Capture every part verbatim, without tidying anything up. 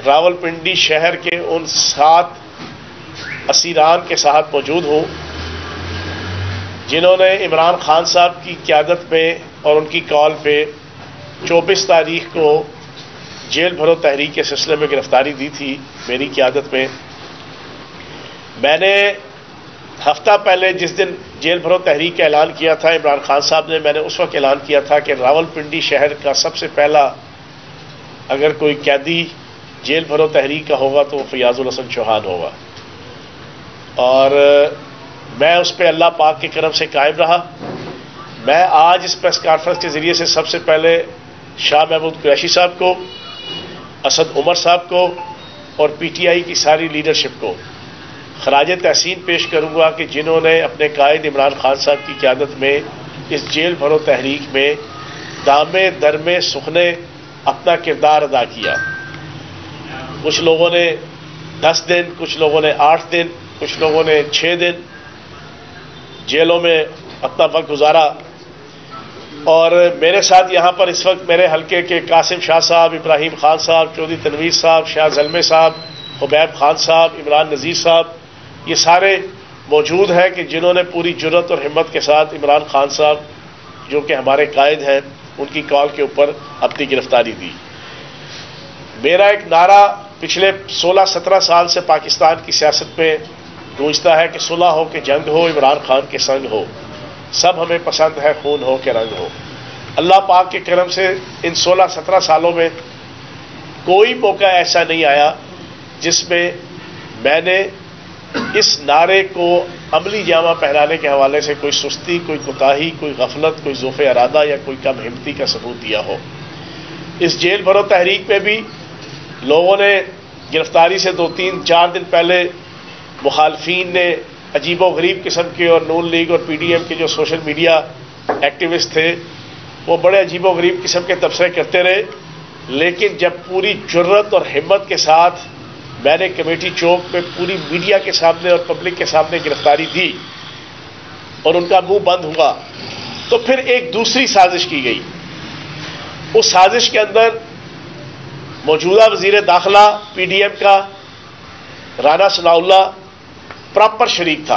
راولپنڈی شہر کے ان سات اسیران کے ساتھ موجود ہوں جنہوں نے عمران خان صاحب کی قیادت میں اور ان کی کال پہ چوبیس تاریخ کو جیل بھرو تحریک کے سلسلے میں گرفتاری دی تھی میری قیادت میں۔ میں نے ہفتہ پہلے جس دن جیل بھرو تحریک کا اعلان کیا تھا عمران خان صاحب نے، میں نے اس وقت اعلان کیا تھا کہ راولپنڈی شہر کا سب سے پہلا اگر کوئی قیدی جیل بھرو تحریک کا ہوگا تو وہ فیاض الحسن چوہان ہوگا، اور میں اس پہ اللہ پاک کے کرم سے قائم رہا۔ میں آج اس پریس کانفرنس کے ذریعے سے سب سے پہلے شاہ محمود قریشی صاحب کو، اسد عمر صاحب کو اور پی ٹی آئی کی ساری لیڈرشپ کو خراج تحسین پیش کروں گا کہ جنہوں نے اپنے قائد عمران خان صاحب کی قیادت میں اس جیل بھرو تحریک میں دامے درمے سخنے اپنا کردار ادا کیا۔ کچھ لوگوں نے دس دن، کچھ لوگوں نے آٹھ دن، کچھ لوگوں نے چھ دن جیلوں میں اپنا وقت گزارا، اور میرے ساتھ یہاں پر اس وقت میرے حلقے کے قاسم شاہ صاحب، ابراہیم خان صاحب، چودھری تنویر صاحب، شاہ زلمے صاحب، حبیب خان صاحب، عمران نذیر صاحب، یہ سارے موجود ہیں کہ جنہوں نے پوری جرت اور ہمت کے ساتھ عمران خان صاحب جو کہ ہمارے قائد ہیں ان کی کال کے اوپر اپنی گرفتاری دی۔ میرا ایک نعرہ پچھلے سولہ سترہ سال سے پاکستان کی سیاست میں گونجتا ہے کہ صلح ہو کہ جنگ ہو، عمران خان کے سنگ ہو، سب ہمیں پسند ہے، خون ہو کہ رنگ ہو۔ اللہ پاک کے کرم سے ان سولہ سترہ سالوں میں کوئی موقع ایسا نہیں آیا جس میں میں نے اس نعرے کو عملی جامہ پہنانے کے حوالے سے کوئی سستی، کوئی کوتاہی، کوئی غفلت، کوئی ذوف ارادہ یا کوئی کم ہمتی کا ثبوت دیا ہو۔ اس جیل بھرو تحریک میں بھی لوگوں نے گرفتاری سے دو تین چار دن پہلے مخالفین نے عجیب و غریب قسم کے، اور نون لیگ اور پی ڈی ایم کے جو سوشل میڈیا ایکٹیوسٹ تھے وہ بڑے عجیب و غریب قسم کے تبصرے کرتے رہے، لیکن جب پوری جرت اور ہمت کے ساتھ میں نے کمیٹی چوک میں پوری میڈیا کے سامنے اور پبلک کے سامنے گرفتاری دی اور ان کا منہ بند ہوا، تو پھر ایک دوسری سازش کی گئی۔ اس سازش کے اندر موجودہ وزیر داخلہ پی ڈی ایم کا رانا ثناء اللہ پراپر شریک تھا۔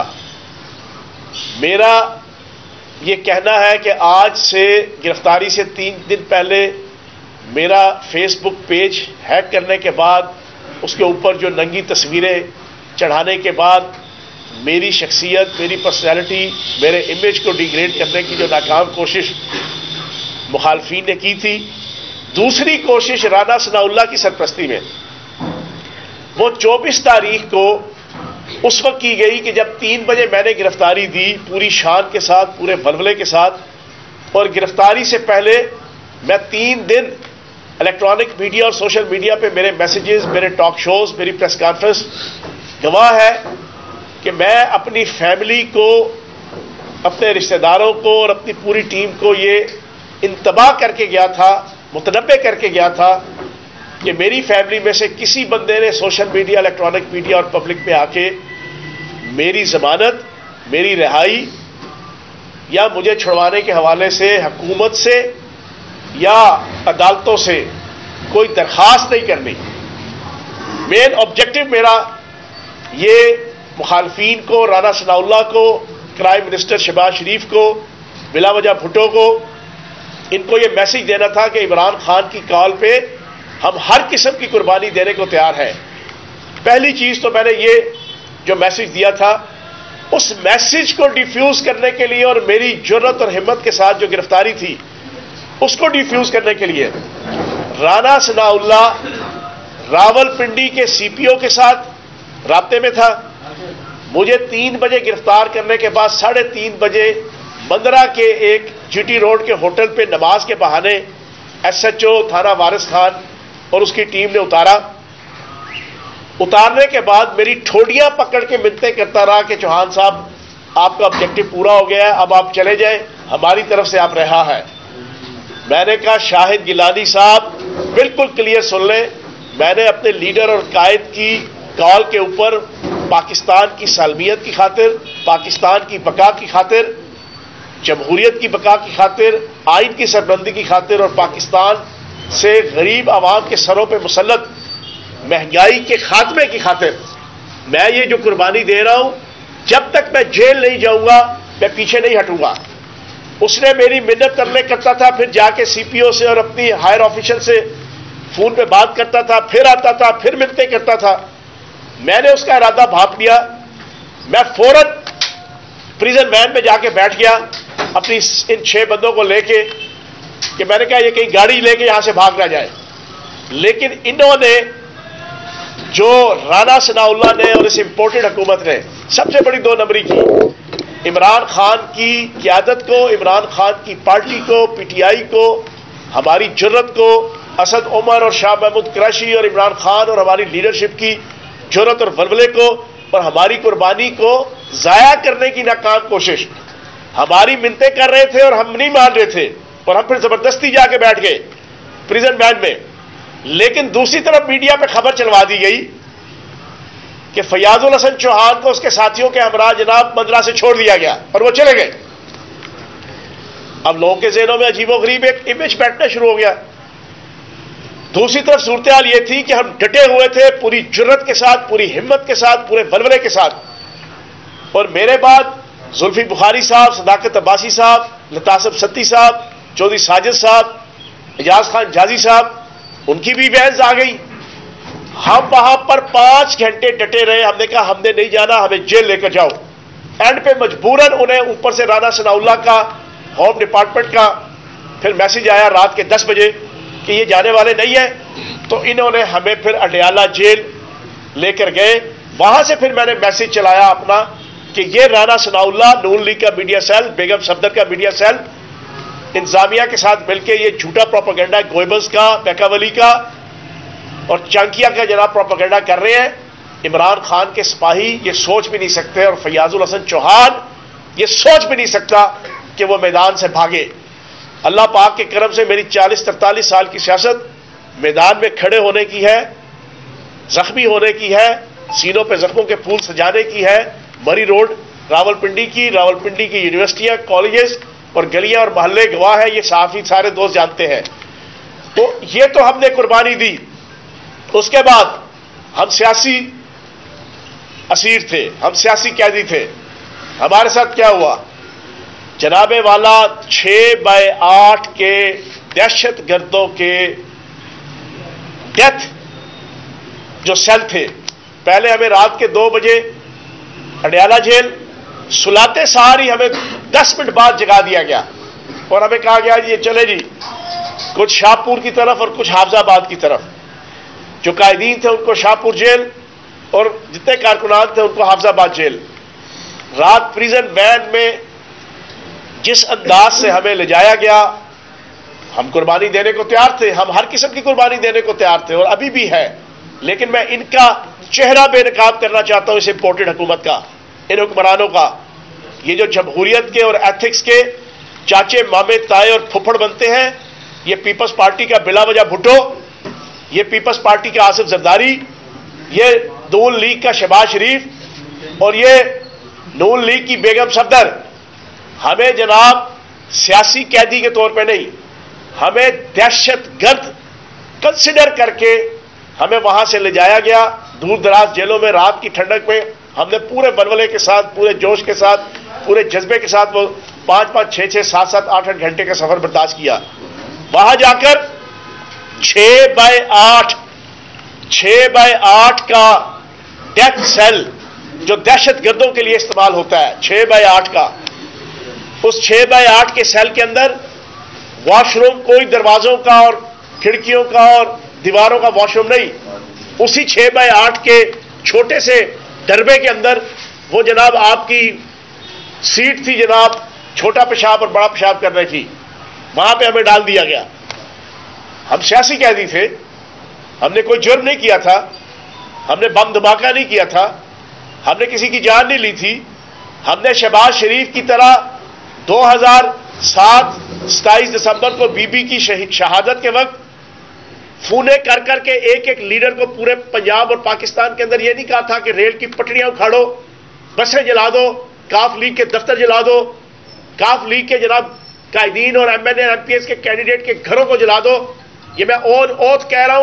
میرا یہ کہنا ہے کہ آج سے گرفتاری سے تین دن پہلے میرا فیس بک پیج ہیک کرنے کے بعد اس کے اوپر جو ننگی تصویریں چڑھانے کے بعد میری شخصیت، میری پرسنالٹی، میرے امیج کو ڈیگریڈ کرنے کی جو ناکام کوشش مخالفین نے کی تھی، دوسری کوشش رانا ثناء اللہ کی سرپرستی میں وہ چوبیس تاریخ کو اس وقت کی گئی کہ جب تین بجے میں نے گرفتاری دی پوری شان کے ساتھ، پورے ولولے کے ساتھ، اور گرفتاری سے پہلے میں تین دن الیکٹرانک میڈیا اور سوشل میڈیا پہ میرے میسیجز، میرے ٹاک شوز، میری پریس کانفرنس گواہ ہے کہ میں اپنی فیملی کو، اپنے رشتہ داروں کو اور اپنی پوری ٹیم کو یہ انتباہ کر کے گیا تھا، متنبع کر کے گیا تھا کہ میری فیملی میں سے کسی بندے نے سوشل میڈیا، الیکٹرانک میڈیا اور پبلک میں آ کے میری ضمانت، میری رہائی یا مجھے چھڑوانے کے حوالے سے حکومت سے یا عدالتوں سے کوئی درخواست نہیں کرنی۔ مین آبجیکٹو میرا یہ مخالفین کو، رانا ثناء اللہ کو، کرائم منسٹر شہباز شریف کو، بلا وجہ بھٹو کو، ان کو یہ میسج دینا تھا کہ عمران خان کی کال پہ ہم ہر قسم کی قربانی دینے کو تیار ہیں۔ پہلی چیز تو میں نے یہ جو میسج دیا تھا، اس میسج کو ڈیفیوز کرنے کے لیے اور میری جرت اور ہمت کے ساتھ جو گرفتاری تھی اس کو ڈیفیوز کرنے کے لیے رانا ثناء اللہ راولپنڈی کے سی پی او کے ساتھ رابطے میں تھا۔ مجھے تین بجے گرفتار کرنے کے بعد ساڑھے تین بجے بندرہ کے ایک جی ٹی روڈ کے ہوٹل پہ نماز کے بہانے ایس ایچ او تھانہ وارث خان اور اس کی ٹیم نے اتارا۔ اتارنے کے بعد میری ٹھوڑیاں پکڑ کے منتیں کرتا رہا کہ چوہان صاحب آپ کا آبجیکٹو پورا ہو گیا ہے، اب آپ چلے جائیں، ہماری طرف سے آپ رہا ہے۔ میں نے کہا شاہد گیلانی صاحب بالکل کلیئر سن لیں، میں نے اپنے لیڈر اور قائد کی کال کے اوپر پاکستان کی سالمیت کی خاطر، پاکستان کی بقا کی خاطر، جمہوریت کی بقا کی خاطر، آئین کی سربلندی کی خاطر اور پاکستان سے غریب عوام کے سروں پہ مسلط مہنگائی کے خاتمے کی خاطر میں یہ جو قربانی دے رہا ہوں، جب تک میں جیل نہیں جاؤں گا میں پیچھے نہیں ہٹوں گا۔ اس نے میری منت کرنے کرتا تھا، پھر جا کے سی پی او سے اور اپنی ہائر آفیشل سے فون پہ بات کرتا تھا، پھر آتا تھا، پھر ملتے کرتا تھا۔ میں نے اس کا ارادہ بھانپ لیا، میں فوراً پریزن وین میں جا کے بیٹھ گیا اپنی ان چھ بندوں کو لے کے، کہ میں نے کہا یہ کہیں گاڑی لے کے یہاں سے بھاگ نہ جائے۔ لیکن انہوں نے، جو رانا ثناء اللہ نے اور اس امپورٹڈ حکومت نے سب سے بڑی دو نمبری کی، عمران خان کی قیادت کو، عمران خان کی پارٹی کو، پی ٹی آئی کو، ہماری جرت کو، اسد عمر اور شاہ محمود قریشی اور عمران خان اور ہماری لیڈرشپ کی جرت اور ولولے کو اور ہماری قربانی کو ضائع کرنے کی ناکام کوشش۔ ہماری منتیں کر رہے تھے اور ہم نہیں مان رہے تھے، اور ہم پھر زبردستی جا کے بیٹھ گئے پریزن وین میں۔ لیکن دوسری طرف میڈیا پہ خبر چلوا دی گئی کہ فیاض الحسن چوہان کو اس کے ساتھیوں کے ہمراہ جناب مندرا سے چھوڑ دیا گیا اور وہ چلے گئے۔ اب لوگوں کے ذہنوں میں عجیب و غریب ایک امیج بیٹھنا شروع ہو گیا۔ دوسری طرف صورتحال یہ تھی کہ ہم ڈٹے ہوئے تھے پوری جرت کے ساتھ، پوری ہمت کے ساتھ، پورے ولولے کے ساتھ، اور میرے بعد زلفی بخاری صاحب، صداقت عباسی صاحب، لطاسب ستی صاحب، چودھری ساجد صاحب، اعجاز خان جازی صاحب، ان کی بھی وینز آ گئی۔ ہم وہاں پر پانچ گھنٹے ڈٹے رہے، ہم نے کہا ہم نے نہیں جانا، ہمیں جیل لے کر جاؤ۔ اینڈ پہ مجبوراً انہیں اوپر سے رانا ثناء اللہ کا، ہوم ڈپارٹمنٹ کا پھر میسج آیا رات کے دس بجے کہ یہ جانے والے نہیں ہیں، تو انہوں نے ہمیں پھر اڈیالہ جیل لے کر گئے۔ وہاں سے پھر میں نے میسج چلایا اپنا کہ یہ رانا ثناء اللہ، نون لیگ کا میڈیا سیل، بیگم صفدر کا میڈیا سیل، انتظامیہ کے ساتھ مل کے یہ جھوٹا پروپیگنڈا گوئبلز کا، بیکا ولی کا اور چانکیا کا جناب پروپیگنڈا کر رہے ہیں۔ عمران خان کے سپاہی یہ سوچ بھی نہیں سکتے، اور فیاض الحسن چوہان یہ سوچ بھی نہیں سکتا کہ وہ میدان سے بھاگے۔ اللہ پاک کے کرم سے میری چالیس ترتالیس سال کی سیاست میدان میں کھڑے ہونے کی ہے، زخمی ہونے کی ہے، سینوں پہ زخموں کے پھول سجانے کی ہے، مری روڈ راول پنڈی کی، راول پنڈی کی یونیورسٹیاں، کالجز اور گلیاں اور محلے گواہ ہیں، یہ صحافی سارے دوست جانتے ہیں۔ تو یہ تو ہم نے قربانی دی۔ اس کے بعد ہم سیاسی اسیر تھے، ہم سیاسی قیدی تھے۔ ہمارے ساتھ کیا ہوا؟ جناب والا چھ بائی آٹھ کے دہشت گردوں کے ڈیتھ جو سیل تھے، پہلے ہمیں رات کے دو بجے اڈیالہ جیل، سلاتے سار ہی ہمیں دس منٹ بعد جگا دیا گیا اور ہمیں کہا گیا یہ چلے جی کچھ شاہپور کی طرف اور کچھ حافظ آباد کی طرف۔ جو قائدین تھے ان کو شاہپور جیل اور جتنے کارکنان تھے ان کو حافظ آباد جیل۔ رات پریزن وین میں جس انداز سے ہمیں لے جایا گیا، ہم قربانی دینے کو تیار تھے، ہم ہر قسم کی قربانی دینے کو تیار تھے اور ابھی بھی ہے، لیکن میں ان کا چہرہ بے نقاب کرنا چاہتا ہوں، اس امپورٹڈ حکومت کا، ان حکمرانوں کا۔ یہ جو جمہوریت کے اور ایتھکس کے چاچے مامے تائے اور پھپھڑ بنتے ہیں، یہ پیپلز پارٹی کا بلا وجہ بھٹو، یہ پیپلز پارٹی کا آصف زرداری، یہ نون لیگ کا شہباز شریف اور یہ نون لیگ کی بیگم صفدر، ہمیں جناب سیاسی قیدی کے طور پہ نہیں، ہمیں دہشت گرد کنسیڈر کر کے ہمیں وہاں سے لے جایا گیا دور دراز جیلوں میں۔ رات کی ٹھنڈک میں ہم نے پورے ولولے کے ساتھ، پورے جوش کے ساتھ، پورے جذبے کے ساتھ وہ پانچ پانچ چھ چھ سات سات آٹھ آٹھ گھنٹے کا سفر برداشت کیا۔ وہاں جا کر چھ بائی آٹھ چھ بائی آٹھ کا ڈیتھ سیل جو دہشت گردوں کے لیے استعمال ہوتا ہے، چھ بائی آٹھ کا، اس چھ بائی آٹھ کے سیل کے اندر واش روم کوئی دروازوں کا اور کھڑکیوں کا اور دیواروں کا واش روم نہیں، اسی چھ بائی آٹھ کے چھوٹے سے ڈربے کے اندر وہ جناب آپ کی سیٹ تھی جناب، چھوٹا پیشاب اور بڑا پیشاب کرنے کی، وہاں پہ ہمیں ڈال دیا گیا۔ ہم سیاسی قیدی تھے، ہم نے کوئی جرم نہیں کیا تھا، ہم نے بم دھماکہ نہیں کیا تھا، ہم نے کسی کی جان نہیں لی تھی۔ ہم نے شہباز شریف کی طرح دو ہزار سات ستائیس دسمبر کو بی بی کی شہادت کے وقت فونے کر کر کے ایک ایک لیڈر کو پورے پنجاب اور پاکستان کے اندر یہ نہیں کہا تھا کہ ریل کی پٹریاں اکھاڑو، بسیں جلا دو، کاف لیگ کے دفتر جلا دو، کاف لیگ کے جناب قائدین اور M N A M P S کے کینڈیڈیٹ کے گھروں کو جلا دو۔ یہ میں اون اوتھ کہہ رہا ہوں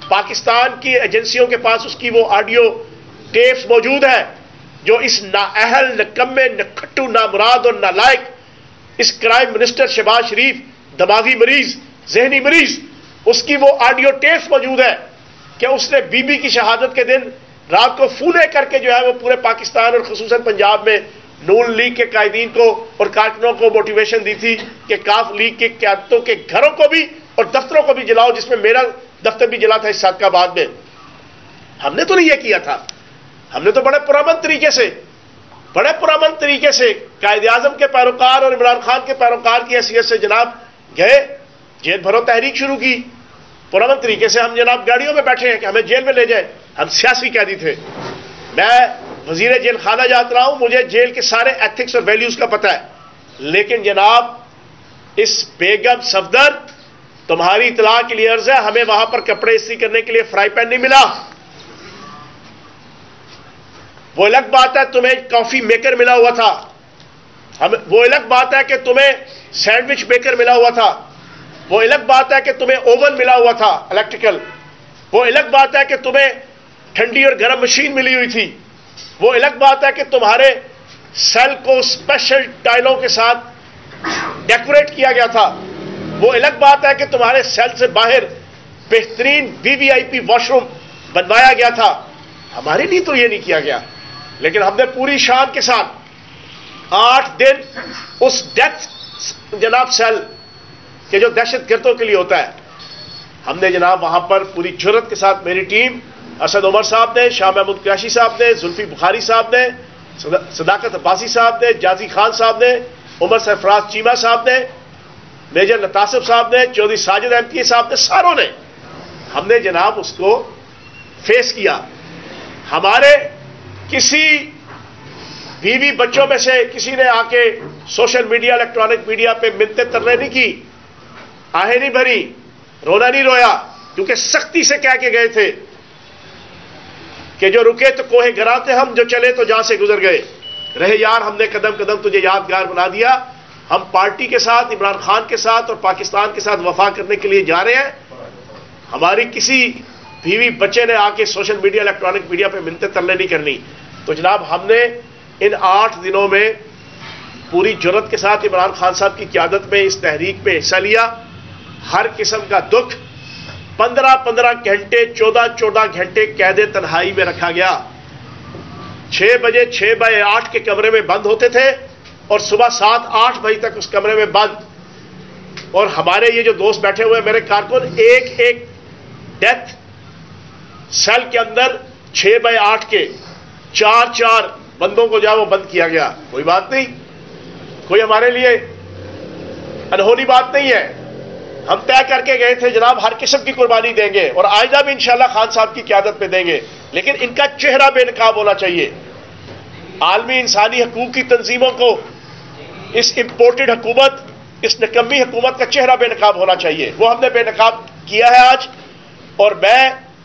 پاکستان کی ایجنسیوں کے پاس اس کی وہ آڈیو ٹیپس موجود ہیں جو اس نااہل، نکمے، نکھٹو، نامراد اور نالائق اس کرائم منسٹر شہباز شریف، دماغی مریض، ذہنی مریض، اس کی وہ آڈیو ٹیپس موجود ہے کہ اس نے بی بی کی شہادت کے دن رات کو فونے کر کے جو ہے وہ پورے پاکستان اور خصوصاً پنجاب میں نون لیگ کے قائدین کو اور کارکنوں کو موٹیویشن دی تھی کہ کاف لیگ کے قیادتوں کے گھروں کو بھی اور دفتروں کو بھی جلاؤ، جس میں میرا دفتر بھی جلا تھا اس صادقہ آباد میں. ہم نے تو نہیں یہ کیا تھا. ہم نے تو بڑے پرامن طریقے سے بڑے پرامن طریقے سے قائد اعظم کے پیروکار اور عمران خان کے پیروکار کی حیثیت سے جناب گئے، جیل بھرو تحریک شروع کی. پرامن طریقے سے ہم جناب گاڑیوں میں بیٹھے ہیں کہ ہمیں جیل میں لے جائیں. ہم سیاسی قیدی تھے. میں وزیر جیل خانہ جات رہا ہوں، مجھے جیل کے سارے ایتھکس اور ویلیوز کا پتہ ہے. لیکن جناب اس بیگم صفدر، تمہاری اطلاع کے لیے عرض ہے، ہمیں وہاں پر کپڑے استری کرنے کے لیے فرائی پین نہیں ملا. وہ الگ بات ہے تمہیں کافی میکر ملا ہوا تھا. ہم وہ الگ بات ہے کہ تمہیں سینڈوچ میکر ملا ہوا تھا. وہ الگ بات ہے کہ تمہیں اوون ملا ہوا تھا الیکٹریکل. وہ الگ بات ہے کہ تمہیں ٹھنڈی اور گرم مشین ملی ہوئی تھی. وہ الگ بات ہے کہ تمہارے سیل کو اسپیشل ٹائلوں کے ساتھ ڈیکوریٹ کیا گیا تھا. وہ الگ بات ہے کہ تمہارے سیل سے باہر بہترین وی وی آئی پی واش روم بنوایا گیا تھا. ہمارے لیے تو یہ نہیں کیا گیا، لیکن ہم نے پوری شان کے ساتھ آٹھ دن اس ڈیتھ جناب سیل کہ جو دہشت گردوں کے لیے ہوتا ہے، ہم نے جناب وہاں پر پوری جرت کے ساتھ میری ٹیم، اسد عمر صاحب نے، شاہ محمود قریشی صاحب نے، زلفی بخاری صاحب نے، صداقت عباسی صاحب نے، جازی خان صاحب نے، عمر سرفراز چیمہ صاحب نے، میجر لطاسب صاحب نے، چودھری ساجد احمد صاحب نے، ساروں نے ہم نے جناب اس کو فیس کیا. ہمارے کسی بیوی بچوں میں سے کسی نے آ کے سوشل میڈیا، الیکٹرانک میڈیا پہ منتیں ترنے نہیں کی، آہیں نہیں بھری، رونا نہیں رویا، کیونکہ سختی سے کہہ کے گئے تھے کہ جو رکے تو کوہ گراں تھے ہم، جو چلے تو جہاں سے گزر گئے. رہے یار ہم نے قدم قدم تجھے یادگار بنا دیا. ہم پارٹی کے ساتھ، عمران خان کے ساتھ اور پاکستان کے ساتھ وفا کرنے کے لیے جا رہے ہیں. ہماری کسی بیوی بچے نے آ کے سوشل میڈیا، الیکٹرانک میڈیا پہ منتیں ترنے نہیں کرنی. تو جناب ہم نے ان آٹھ دنوں میں پوری جرت کے ساتھ عمران خان صاحب کی قیادت میں اس تحریک میں حصہ لیا. ہر قسم کا دکھ، پندرہ پندرہ گھنٹے، چودہ چودہ گھنٹے قید تنہائی میں رکھا گیا. چھ بجے چھ بائی آٹھ کے کمرے میں بند ہوتے تھے اور صبح سات آٹھ بجے تک اس کمرے میں بند. اور ہمارے یہ جو دوست بیٹھے ہوئے میرے کارکن، ایک ایک ڈیتھ سیل کے اندر چھ بائی آٹھ کے چار چار بندوں کو جا وہ بند کیا گیا. کوئی بات نہیں، کوئی ہمارے لیے انہونی بات نہیں ہے. ہم طے کر کے گئے تھے جناب ہر قسم کی قربانی دیں گے اور آئندہ بھی انشاءاللہ خان صاحب کی قیادت میں دیں گے، لیکن ان کا چہرہ بے نقاب ہونا چاہیے. عالمی انسانی حقوق کی تنظیموں کو اس امپورٹڈ حکومت، اس نکمی حکومت کا چہرہ بے نقاب ہونا چاہیے. وہ ہم نے بے نقاب کیا ہے آج. اور میں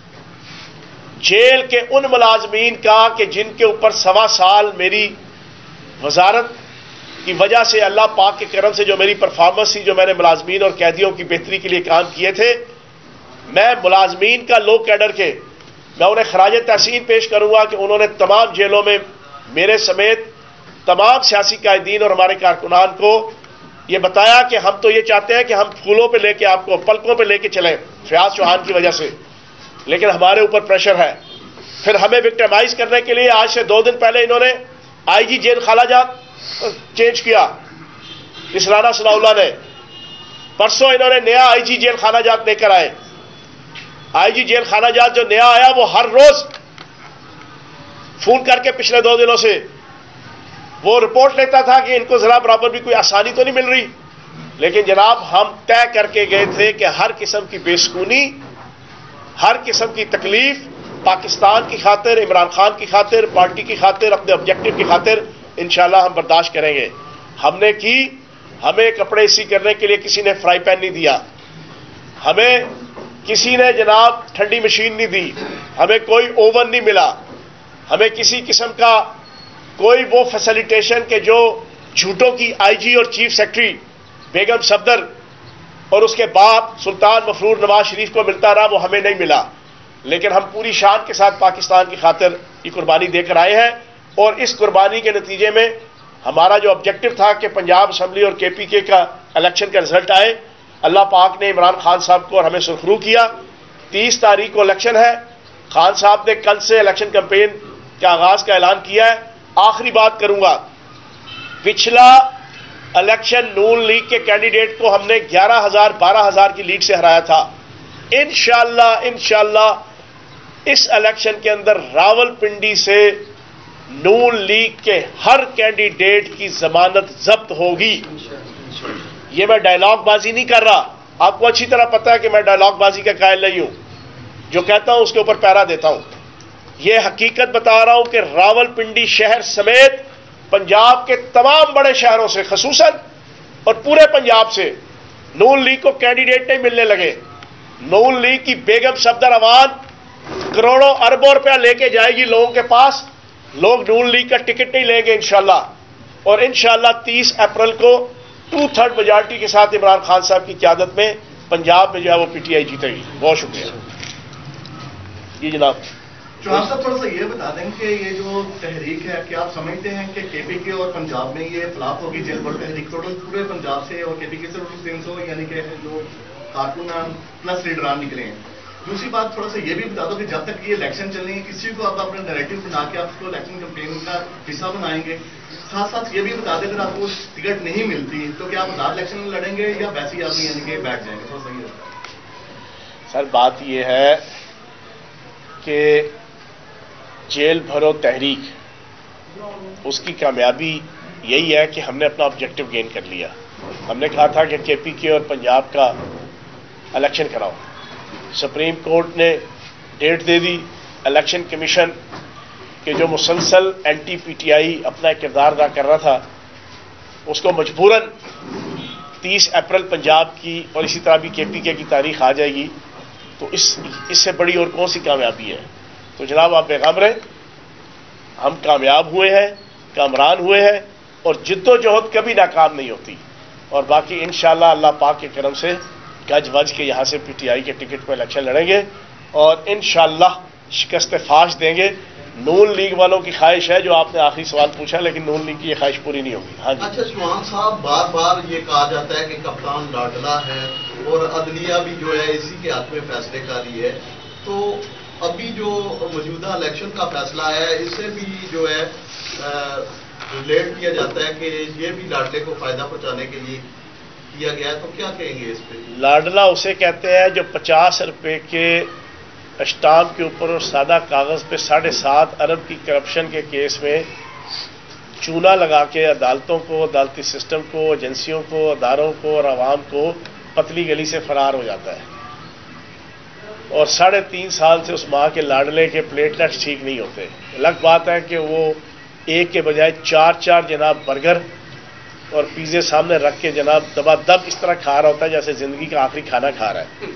جیل کے ان ملازمین کا کہ جن کے اوپر سوا سال میری وزارت کی وجہ سے اللہ پاک کے کرم سے جو میری پرفارمنس تھی، جو میں نے ملازمین اور قیدیوں کی بہتری کے لیے کام کیے تھے، میں ملازمین کا لو کیڈر کے میں انہیں خراج تحسین پیش کروں گا کہ انہوں نے تمام جیلوں میں میرے سمیت تمام سیاسی قائدین اور ہمارے کارکنان کو یہ بتایا کہ ہم تو یہ چاہتے ہیں کہ ہم پھولوں پہ لے کے آپ کو پلکوں پہ لے کے چلیں فیاض چوہان کی وجہ سے، لیکن ہمارے اوپر پریشر ہے. پھر ہمیں وکٹمائز کرنے کے لیے آج سے دو دن پہلے انہوں نے آئی جی جیل خالہ جات چینج کیا، اس رانا ثناء اللہ نے. پرسوں انہوں نے نیا آئی جی جیل خانہ جات لے کر آئے. آئی جی جیل خانہ جات جو نیا آیا وہ ہر روز فون کر کے پچھلے دو دنوں سے وہ رپورٹ لیتا تھا کہ ان کو ذرا برابر بھی کوئی آسانی تو نہیں مل رہی. لیکن جناب ہم طے کر کے گئے تھے کہ ہر قسم کی بے سکونی، ہر قسم کی تکلیف پاکستان کی خاطر، عمران خان کی خاطر، پارٹی کی خاطر، اپنے آبجیکٹو کی خاطر انشاءاللہ ہم برداشت کریں گے. ہم نے کی. ہمیں کپڑے اسی کرنے کے لیے کسی نے فرائی پین نہیں دیا، ہمیں کسی نے جناب ٹھنڈی مشین نہیں دی، ہمیں کوئی اوون نہیں ملا، ہمیں کسی قسم کا کوئی وہ فیسیلیٹیشن کہ جو جھوٹوں کی آئی جی اور چیف سیکرٹری بیگم صفدر اور اس کے باپ سلطان مفرور نواز شریف کو ملتا رہا وہ ہمیں نہیں ملا. لیکن ہم پوری شان کے ساتھ پاکستان کی خاطر یہ قربانی دے کر آئے ہیں، اور اس قربانی کے نتیجے میں ہمارا جو آبجیکٹو تھا کہ پنجاب اسمبلی اور کے پی کے کا الیکشن کا رزلٹ آئے، اللہ پاک نے عمران خان صاحب کو اور ہمیں سرخرو کیا۔ تیس تاریخ کو الیکشن ہے، خان صاحب نے کل سے الیکشن کمپین کے آغاز کا اعلان کیا ہے۔ آخری بات کروں گا، پچھلا الیکشن نون لیگ کے کینڈیڈیٹ کو ہم نے گیارہ ہزار بارہ ہزار کی لیڈ سے ہرایا تھا۔ انشاءاللہ انشاءاللہ اس الیکشن کے اندر راول پنڈی سے نون لیگ کے ہر کینڈیڈیٹ کی ضمانت ضبط ہوگی۔ یہ میں ڈائلاگ بازی نہیں کر رہا، آپ کو اچھی طرح پتا ہے کہ میں ڈائلاگ بازی کا قائل نہیں ہوں، جو کہتا ہوں اس کے اوپر پیرا دیتا ہوں۔ یہ حقیقت بتا رہا ہوں کہ راول پنڈی شہر سمیت پنجاب کے تمام بڑے شہروں سے خصوصاً اور پورے پنجاب سے نون لیگ کو کینڈیڈیٹ نہیں ملنے لگے۔ نون لیگ کی بیگم صفدر امان کروڑوں اربوں روپیہ لے کے جائے گی لوگوں کے پاس، لوگ نون لیگ کا ٹکٹ نہیں لیں گے انشاءاللہ، اور انشاءاللہ تیس اپریل کو ٹو تھرڈ میجارٹی کے ساتھ عمران خان صاحب کی قیادت میں پنجاب میں جو ہے وہ پی ٹی آئی جیتے گی۔ بہت شکریہ جی جناب۔ چوہان صاحب تھوڑا سا یہ بتا دیں کہ یہ جو تحریک ہے، کیا آپ سمجھتے ہیں کہ کے پی کے اور پنجاب میں یہ فلاپ ہوگی جیل بھرو تحریک؟ ٹوٹل پورے پنجاب سے اور کے پی کے سے ٹوٹل تین سو یعنی کہ جو کارکنان پلس لیڈران نکلے ہیں۔ دوسری بات تھوڑا سا یہ بھی بتا دو کہ جب تک یہ الیکشن چلیں گے کسی کو آپ اپنا نیریٹو بنا کے آپ اس کو الیکشن کمپین کا حصہ بنائیں گے، ساتھ ساتھ یہ بھی بتا دیں اگر آپ کو ٹکٹ نہیں ملتی تو کیا آپ آزاد الیکشن لڑیں گے یا ویسے ہی آپ یعنی کہ بیٹھ جائیں گے؟ تھوڑا سا یہ سر بات یہ ہے کہ جیل بھرو تحریک اس کی کامیابی یہی ہے کہ ہم نے اپنا آبجیکٹو گین کر لیا۔ ہم نے کہا تھا کہ کے پی کے اور پنجاب کا الیکشن کراؤ، سپریم کورٹ نے ڈیٹ دے دی۔ الیکشن کمیشن کہ جو مسلسل اینٹی پی ٹی آئی اپنا کردار ادا کر رہا تھا، اس کو مجبوراً تیس اپریل پنجاب کی اور اسی طرح بھی کے پی کے کی تاریخ آ جائے گی، تو اس اس سے بڑی اور کون سی کامیابی ہے؟ تو جناب آپ بیغام رہیں، ہم کامیاب ہوئے ہیں، کامران ہوئے ہیں، اور جد و جہد کبھی ناکام نہیں ہوتی، اور باقی انشاءاللہ اللہ پاک کے کرم سے گج وج کے یہاں سے پی ٹی آئی کے ٹکٹ پہ الیکشن لڑیں گے اور انشاءاللہ شکست فاش دیں گے۔ نون لیگ والوں کی خواہش ہے جو آپ نے آخری سوال پوچھا، لیکن نون لیگ کی یہ خواہش پوری نہیں ہوگی۔ ہاں جی۔ اچھا چوہان صاحب، بار بار یہ کہا جاتا ہے کہ کپتان لاڈلا ہے اور عدلیہ بھی جو ہے اسی کے ہاتھ میں فیصلے کاری ہے، تو ابھی جو موجودہ الیکشن کا فیصلہ ہے اس سے بھی جو ہے ریلیٹ کیا جاتا ہے کہ یہ بھی لاڈلے کو فائدہ پہنچانے کے لیے کیا گیا ہے، تو کیا کہیں گے اس پہ؟ لاڈلا اسے کہتے ہیں جو پچاس روپے کے اسٹامپ کے اوپر اور سادہ کاغذ پہ ساڑھے سات ارب کی کرپشن کے کیس میں چونا لگا کے عدالتوں کو، عدالتی سسٹم کو، ایجنسیوں کو، اداروں کو اور عوام کو پتلی گلی سے فرار ہو جاتا ہے، اور ساڑھے تین سال سے اس ماں کے لاڈلے کے پلیٹلیٹس ٹھیک نہیں ہوتے۔ الگ بات ہے کہ وہ ایک کے بجائے چار چار جناب برگر اور پیزے سامنے رکھ کے جناب دبا دب اس طرح کھا رہا ہوتا ہے جیسے زندگی کا آخری کھانا کھا رہا ہے۔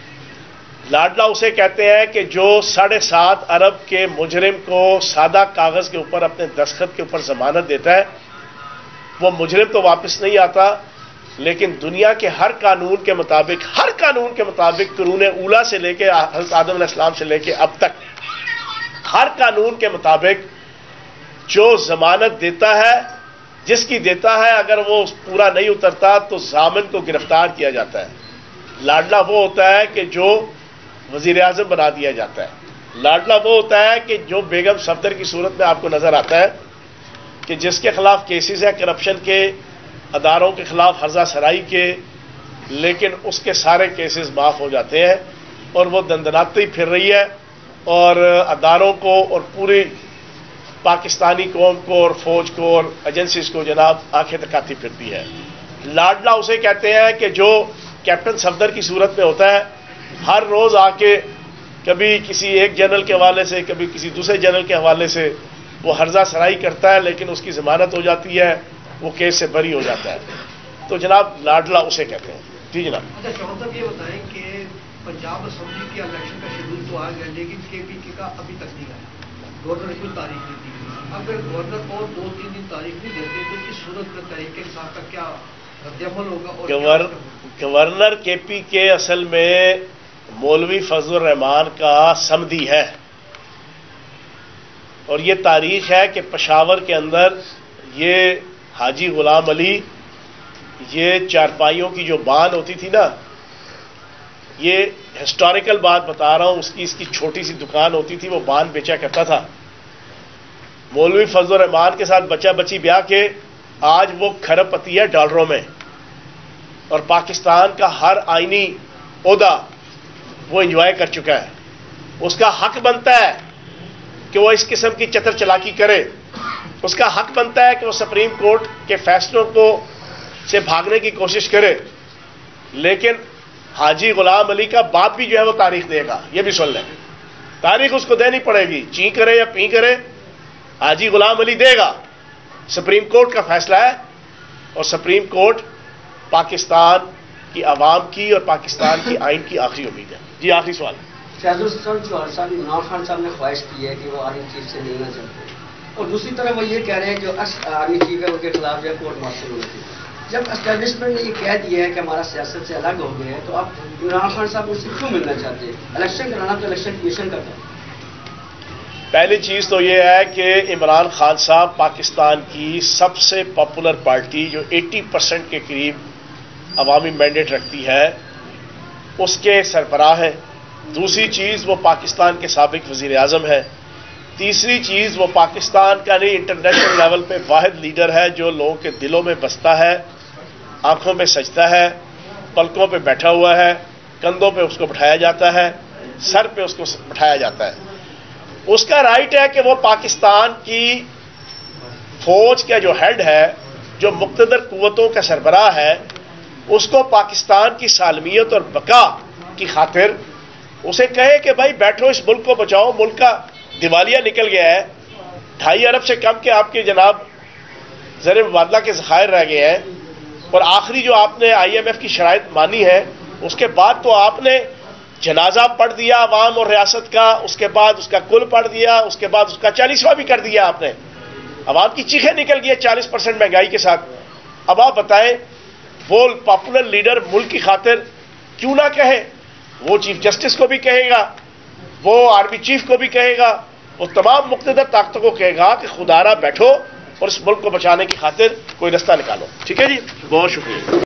لاڈلا اسے کہتے ہیں کہ جو ساڑھے سات ارب کے مجرم کو سادہ کاغذ کے اوپر اپنے دستخط کے اوپر ضمانت دیتا ہے، وہ مجرم تو واپس نہیں آتا، لیکن دنیا کے ہر قانون کے مطابق ہر قانون کے مطابق قرون اولا سے لے کے حضرت آدم علیہ السلام سے لے کے اب تک ہر قانون کے مطابق جو ضمانت دیتا ہے، جس کی دیتا ہے، اگر وہ پورا نہیں اترتا تو ضامن کو گرفتار کیا جاتا ہے۔ لاڈلا وہ ہوتا ہے کہ جو وزیر اعظم بنا دیا جاتا ہے۔ لاڈلا وہ ہوتا ہے کہ جو بیگم صفدر کی صورت میں آپ کو نظر آتا ہے کہ جس کے خلاف کیسز ہیں کرپشن کے، اداروں کے خلاف ہرزہ سرائی کے، لیکن اس کے سارے کیسز معاف ہو جاتے ہیں اور وہ دندناتی پھر رہی ہے اور اداروں کو اور پوری پاکستانی قوم کو اور فوج کو اور ایجنسیز کو جناب آنکھیں تکاتی پھرتی ہے۔ لاڈلا اسے کہتے ہیں کہ جو کیپٹن صفدر کی صورت میں ہوتا ہے، ہر روز آ کے کبھی کسی ایک جنرل کے حوالے سے کبھی کسی دوسرے جنرل کے حوالے سے وہ ہرزہ سرائی کرتا ہے، لیکن اس کی ضمانت ہو جاتی ہے، وہ کیس سے بری ہو جاتا ہے۔ تو جناب لاڈلا اسے کہتے ہیں۔ جی جناب۔ اچھا چوہان صاحب یہ بتائیں کہ پنجاب اسمبلی کے الیکشن کا شیڈول تو آ گیا، لیکن کے پی کے کا ابھی تک نہیں آیا، گورنر نے کوئی تاریخ نہیں دی۔ اگر گورنر کو دو تین دن تاریخ نہیں دیتے تو اس صورت میں تحریک انصاف کا کیا رد عمل ہوگا؟ اور گورنر کے پی کے اصل میں मौलवी फजल रहमान का समधी है, और ये तारीख है कि पेशावर के अंदर ये हाजी गुलाम अली, ये चारपाइयों की जो बान होती थी ना, ये हिस्टोरिकल बात बता रहा हूं, उसकी इसकी छोटी सी दुकान होती थी, वो बान बेचा करता था। मौलवी फजल रहमान के साथ बच्चा बच्ची ब्याह के आज वो खरबपति है डॉलरों में, और पाकिस्तान का हर आईनी ओहदा वो एंजॉय कर चुका है। उसका हक बनता है कि वो इस किस्म की चतर चलाकी करे, उसका हक बनता है कि वो सुप्रीम कोर्ट के फैसलों को से भागने की कोशिश करे। लेकिन हाजी गुलाम अली का बाप भी जो है वो तारीख देगा, ये भी सुन लें, तारीख उसको देनी पड़ेगी, ची करे या पी करे, हाजी गुलाम अली देगा। सुप्रीम कोर्ट का फैसला है, और सुप्रीम कोर्ट पाकिस्तान की आवाम की और पाकिस्तान की आइन की आखिरी उम्मीद है। जी आखिरी सवाल। शहजाद चौहान साहब, इमरान खान साहब ने ख्वाहिश की है कि वो आर्मी चीफ से मिलना चाहते हैं, और दूसरी तरफ वो ये कह रहे हैं जो आर्मी चीफ है उनके खिलाफ जो है कोर्ट मार्शल होनी चाहिए। जब एस्टेब्लिशमेंट ने ये कह दिया है कि हमारा सियासत से अलग हो गया है, तो आप इमरान खान साहब उनसे क्यों मिलना चाहते हैं? इलेक्शन कराना तो इलेक्शन कमीशन का था। पहली चीज तो ये है कि इमरान खान साहब पाकिस्तान की सबसे पॉपुलर पार्टी जो अस्सी परसेंट के करीब अवामी मैंडेट रखती है, उसके सरबराह है। दूसरी चीज वो पाकिस्तान के साबिक वजीर आजम है। तीसरी चीज वो पाकिस्तान का नहीं इंटरनेशनल लेवल पे वाहिद लीडर है जो लोगों के दिलों में बसता है, आंखों में सजता है, पलकों पे बैठा हुआ है, कंधों पे उसको बिठाया जाता है, सर पे उसको बिठाया जाता है। उसका राइट है कि वो पाकिस्तान की फौज का जो हेड है, जो मुक़्तदर कुव्वतों का सरबराह है, उसको पाकिस्तान की सालमियत और बका की खातिर उसे कहे कि भाई बैठो, इस मुल्क को बचाओ, मुल्क का दिवालिया निकल गया है, ढाई अरब से कम के आपके जनाब ज़र मुबादला के ज़खायर रह गए हैं, और आखिरी जो आपने आई एम एफ की शराइत मानी है, उसके बाद तो आपने जनाजा पढ़ दिया अवाम और रियासत का, उसके बाद उसका कुल पढ़ दिया, उसके बाद उसका चालीसवां भी कर दिया आपने। अवाम की चीखें निकल गई चालीस परसेंट महंगाई के साथ। अब आप बताएं, वो पॉपुलर लीडर मुल्क की खातिर क्यों ना कहे? वो चीफ जस्टिस को भी कहेगा, वो आर्मी चीफ को भी कहेगा, वो तमाम मुक़्तदर ताकतों को कहेगा कि खुदारा बैठो और इस मुल्क को बचाने की खातिर कोई रास्ता निकालो। ठीक है जी, बहुत शुक्रिया।